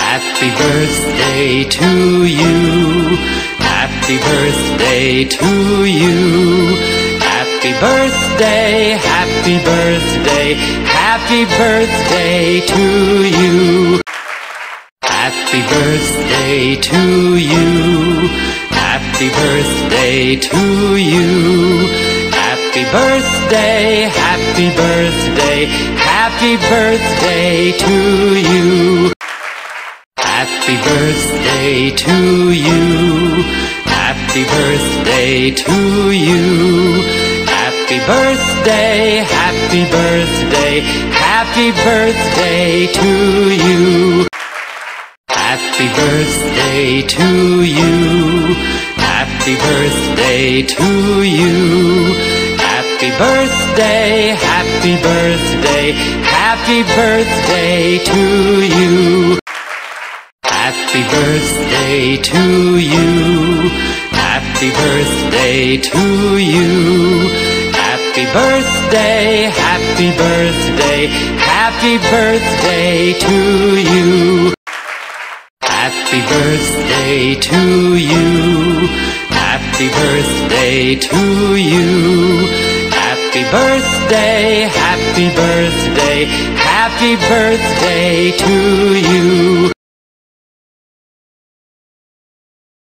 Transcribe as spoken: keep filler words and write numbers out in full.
Happy birthday to you. Happy birthday to you. Happy birthday, happy birthday, happy birthday to you. Happy birthday to you. Happy birthday to you. Happy birthday, happy birthday, happy birthday to you. Happy birthday to you. Happy birthday to you. Happy birthday, happy birthday, happy birthday to you. Happy birthday to you. Happy birthday to you. Happy birthday, happy birthday, happy birthday to you. Happy birthday to you. Happy birthday to you. Happy birthday, happy birthday, happy birthday to you. Happy birthday to you. Happy birthday to you. Happy birthday, happy birthday, happy birthday to you.